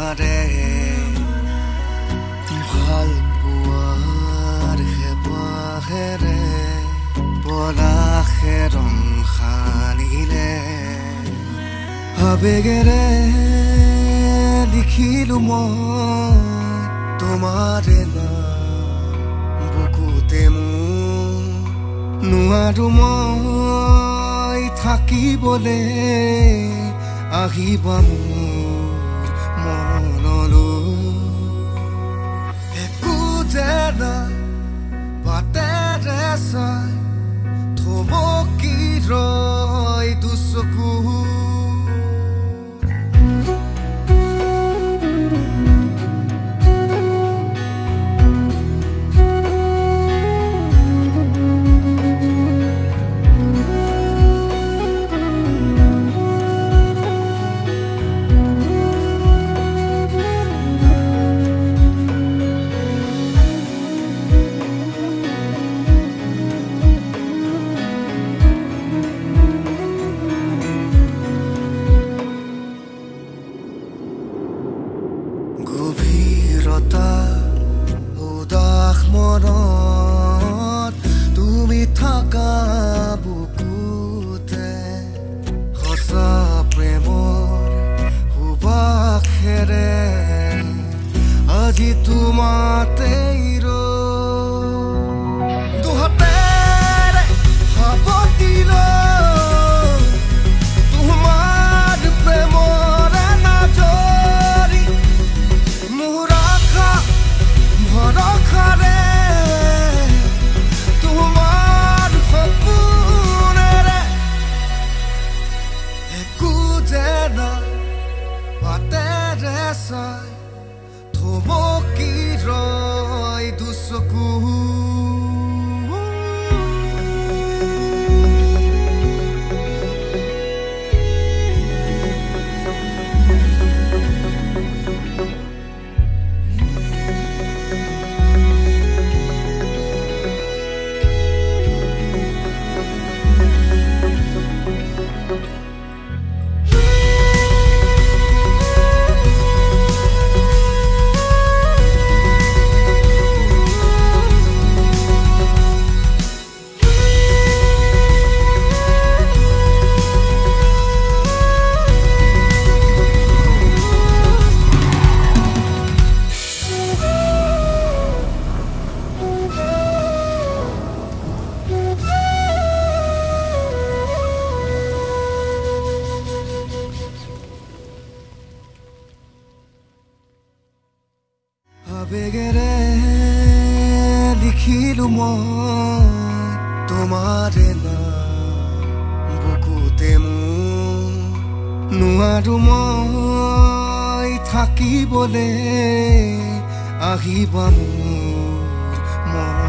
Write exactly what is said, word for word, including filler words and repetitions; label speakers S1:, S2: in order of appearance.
S1: তোমাৰে ভাল পোৱাৰ হেপাহেৰে পলাশে ৰং সানিলে আবেগেৰে লিখিলো মই তোমাৰে নাম বুকুতে মোৰ নোৱাৰো মই থাকিবলে আহিবা মোৰ মনলৈ একো যেনা বাটেৰে চাই থমকি ৰয় দুচকু গভীৰতা উদাস মনত তুমি থাকা বুকুতে সঁচা প্ৰেমৰ সুবাসেৰে আজি তোমাতে দুহাতেৰে সাৱটি লৈ তোমাৰ প্ৰেমৰে নাজৰি ভৰসাৰে তোমাৰ সপোনেৰে একো যেনা বাটেৰে চাই থমকি ৰয় দুচকু আবেগেৰে লিখিলো মই তোমাৰে নাম বুকুতে মোৰ নোৱাৰো মই থাকিবলে আহিবা মোৰ